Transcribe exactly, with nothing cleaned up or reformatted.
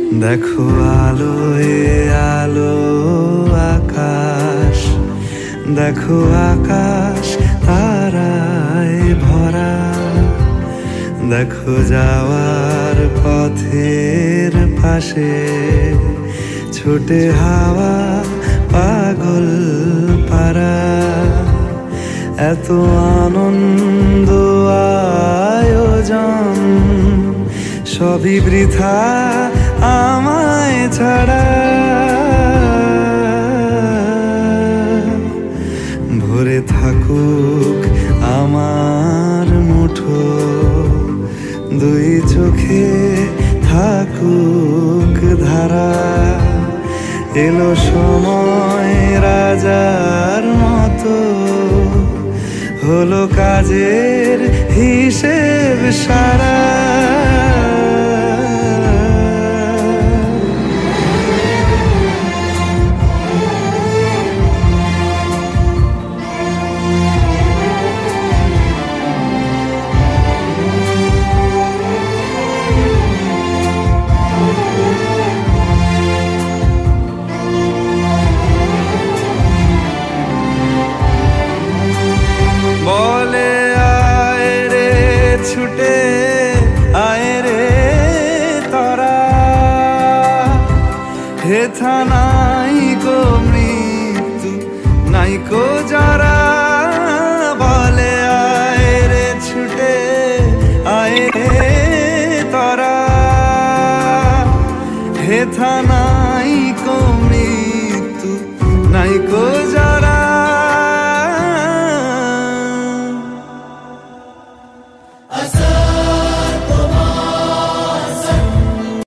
দেখো আলোয় আলো আকাশ, দেখো আকাশ তারায় ভরা, দেখো যাওয়ার পথের পাশে ছোটে হাওয়া পাগল পারা। এত আনন্দ আয়োজন সবই বৃথা আমায় ছাড়া। ভরে থাকুক আমার মুঠো, দুই চোখে থাকুক ধারা। এলো সময় রাজার মতো, হলো কাজের হিসেব সারা। বলে আয় রে ছুটে আয় রে তোরা, হেথা নাই কো মৃত্যু নাই কো যারা। বলে আয় রে ছুটে আয় রে তোরা, হেথা নাই কো মৃত্যু নাই কো যারা।